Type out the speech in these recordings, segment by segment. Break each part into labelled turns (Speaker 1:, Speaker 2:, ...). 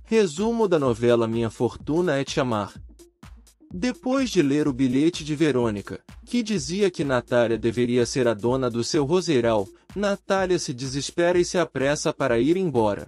Speaker 1: Resumo da novela Minha Fortuna é Te Amar. Depois de ler o bilhete de Verônica, que dizia que Natália deveria ser a dona do seu roseiral, Natália se desespera e se apressa para ir embora.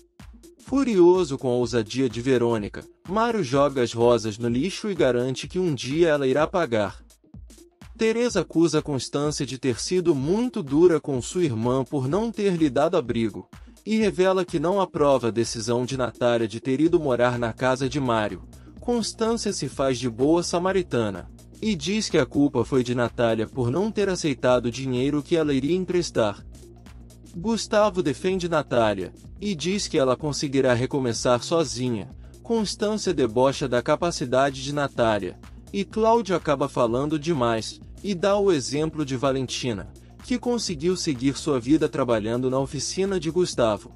Speaker 1: Furioso com a ousadia de Verônica, Mário joga as rosas no lixo e garante que um dia ela irá pagar. Teresa acusa Constância de ter sido muito dura com sua irmã por não ter lhe dado abrigo, e revela que não aprova a decisão de Natália de ter ido morar na casa de Mário. Constância se faz de boa samaritana, e diz que a culpa foi de Natália por não ter aceitado o dinheiro que ela iria emprestar. Gustavo defende Natália, e diz que ela conseguirá recomeçar sozinha. Constância debocha da capacidade de Natália, e Cláudio acaba falando demais, e dá o exemplo de Valentina, que conseguiu seguir sua vida trabalhando na oficina de Gustavo.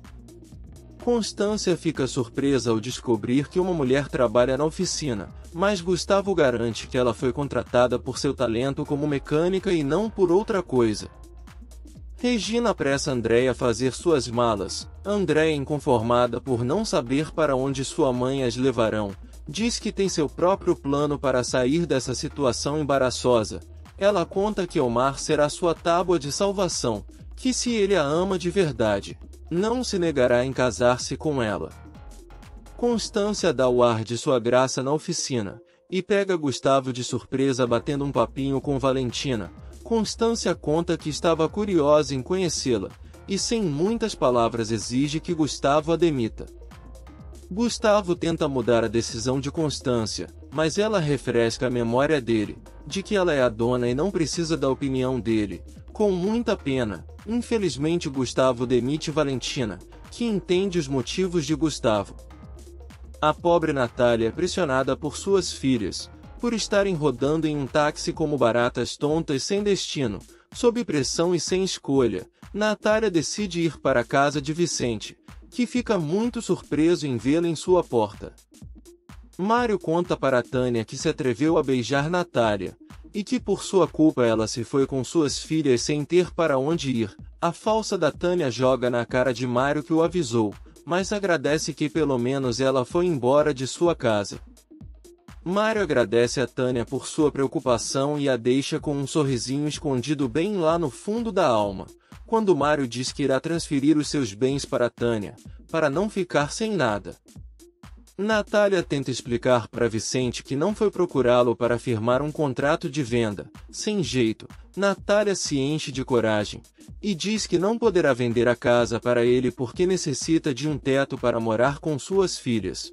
Speaker 1: Constância fica surpresa ao descobrir que uma mulher trabalha na oficina, mas Gustavo garante que ela foi contratada por seu talento como mecânica e não por outra coisa. Regina apressa Andréia a fazer suas malas. Andréia, inconformada por não saber para onde sua mãe as levarão, diz que tem seu próprio plano para sair dessa situação embaraçosa. Ela conta que Omar será sua tábua de salvação, que se ele a ama de verdade, não se negará em casar-se com ela. Constância dá o ar de sua graça na oficina, e pega Gustavo de surpresa batendo um papinho com Valentina. Constância conta que estava curiosa em conhecê-la, e sem muitas palavras exige que Gustavo a demita. Gustavo tenta mudar a decisão de Constância, mas ela refresca a memória dele, de que ela é a dona e não precisa da opinião dele. Com muita pena, infelizmente Gustavo demite Valentina, que entende os motivos de Gustavo. A pobre Natália é pressionada por suas filhas, por estarem rodando em um táxi como baratas tontas sem destino, sob pressão e sem escolha. Natália decide ir para a casa de Vicente, que fica muito surpreso em vê-la em sua porta. Mário conta para Tânia que se atreveu a beijar Natália, e que por sua culpa ela se foi com suas filhas sem ter para onde ir. A falsa da Tânia joga na cara de Mário que o avisou, mas agradece que pelo menos ela foi embora de sua casa. Mário agradece a Tânia por sua preocupação e a deixa com um sorrisinho escondido bem lá no fundo da alma, quando Mário diz que irá transferir os seus bens para Tânia, para não ficar sem nada. Natália tenta explicar para Vicente que não foi procurá-lo para firmar um contrato de venda. Sem jeito, Natália se enche de coragem, e diz que não poderá vender a casa para ele porque necessita de um teto para morar com suas filhas.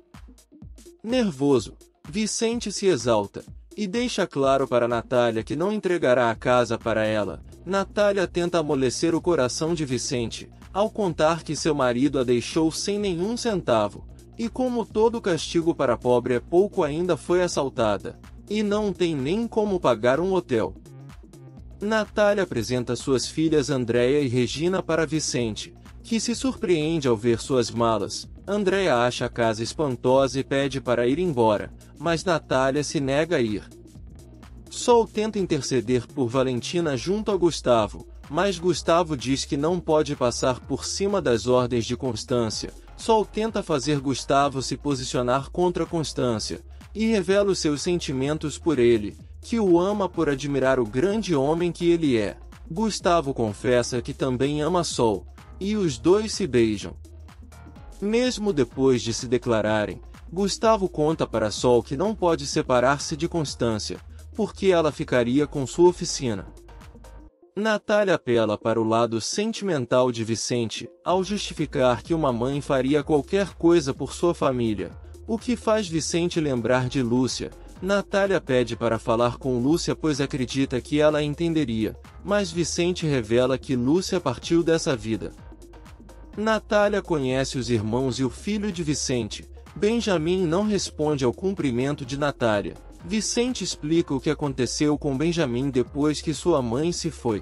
Speaker 1: Nervoso, Vicente se exalta, e deixa claro para Natália que não entregará a casa para ela. Natália tenta amolecer o coração de Vicente, ao contar que seu marido a deixou sem nenhum centavo, e como todo castigo para a pobre é pouco ainda foi assaltada, e não tem nem como pagar um hotel. Natália apresenta suas filhas Andréia e Regina para Vicente, que se surpreende ao ver suas malas. Andréia acha a casa espantosa e pede para ir embora, mas Natália se nega a ir. Sol tenta interceder por Valentina junto a Gustavo, mas Gustavo diz que não pode passar por cima das ordens de Constância. Sol tenta fazer Gustavo se posicionar contra Constância, e revela os seus sentimentos por ele, que o ama por admirar o grande homem que ele é. Gustavo confessa que também ama Sol, e os dois se beijam. Mesmo depois de se declararem, Gustavo conta para Sol que não pode separar-se de Constância, porque ela ficaria com sua oficina. Natália apela para o lado sentimental de Vicente, ao justificar que uma mãe faria qualquer coisa por sua família, o que faz Vicente lembrar de Lúcia. Natália pede para falar com Lúcia pois acredita que ela a entenderia, mas Vicente revela que Lúcia partiu dessa vida. Natália conhece os irmãos e o filho de Vicente. Benjamin não responde ao cumprimento de Natália. Vicente explica o que aconteceu com Benjamin depois que sua mãe se foi.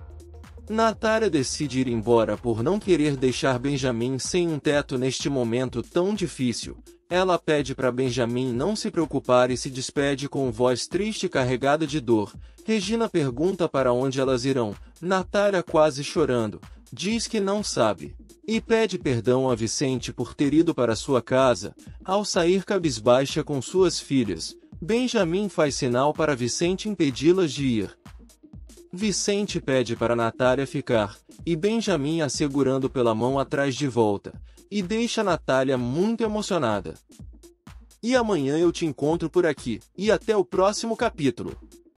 Speaker 1: Natália decide ir embora por não querer deixar Benjamin sem um teto neste momento tão difícil. Ela pede para Benjamin não se preocupar e se despede com voz triste e carregada de dor. Regina pergunta para onde elas irão. Natália, quase chorando, diz que não sabe, e pede perdão a Vicente por ter ido para sua casa. Ao sair cabisbaixa com suas filhas, Benjamin faz sinal para Vicente impedi-las de ir. Vicente pede para Natália ficar, e Benjamin a segurando pela mão atrás de volta, e deixa Natália muito emocionada. E amanhã eu te encontro por aqui, e até o próximo capítulo.